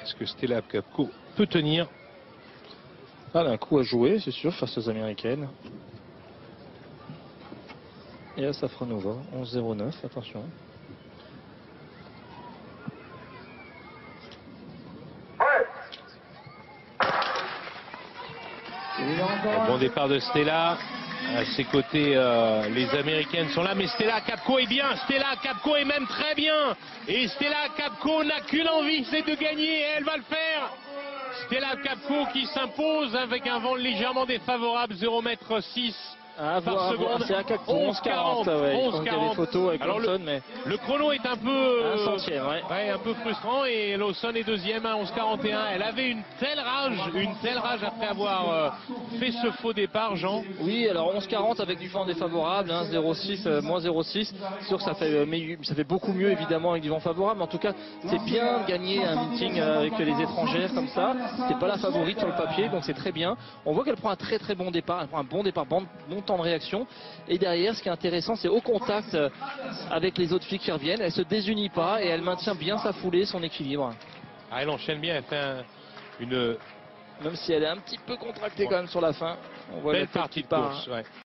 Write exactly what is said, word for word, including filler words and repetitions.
Est-ce que Stella Capco peut tenir? Ah, un coup à jouer, c'est sûr, face aux Américaines. Et à Safranova, onze zéro neuf, attention. Un bon départ de Stella. À ses côtés, euh, les Américaines sont là, mais Stella Capco est bien. Stella Capco est même très bien. Et Stella Capco n'a qu'une envie, c'est de gagner, et elle va le faire. Stella Capco qui s'impose avec un vent légèrement défavorable, zéro virgule six Ah, par voir, seconde. c'est à onze quarante, ouais. onze Il y a des photos avec Alors Lawson, le, mais le chrono est un peu, un centième, ouais. ouais, un peu frustrant, et Lawson est deuxième à onze quarante et un. Elle avait une telle rage, une telle rage après avoir euh, fait ce faux départ, Jean. Oui, alors onze quarante avec du vent défavorable, hein, zéro virgule six, euh, moins zéro virgule six. C'est sûr que ça fait, euh, mais, ça fait beaucoup mieux évidemment avec du vent favorable. Mais en tout cas, c'est bien de gagner un meeting euh, avec les étrangères comme ça. C'est pas la favorite sur le papier, donc c'est très bien. On voit qu'elle prend un très très bon départ, elle prend un bon départ, bon, bon temps de réaction. Et derrière, ce qui est intéressant, c'est au contact euh, avec les autres filles qui reviennent, elle se désunit pas et elle maintient bien sa foulée, son équilibre. Ah, elle enchaîne bien, elle fait un, une Même si elle est un petit peu contractée quand même sur la fin. On voit belle la tête partie qui de part, course. hein. Ouais.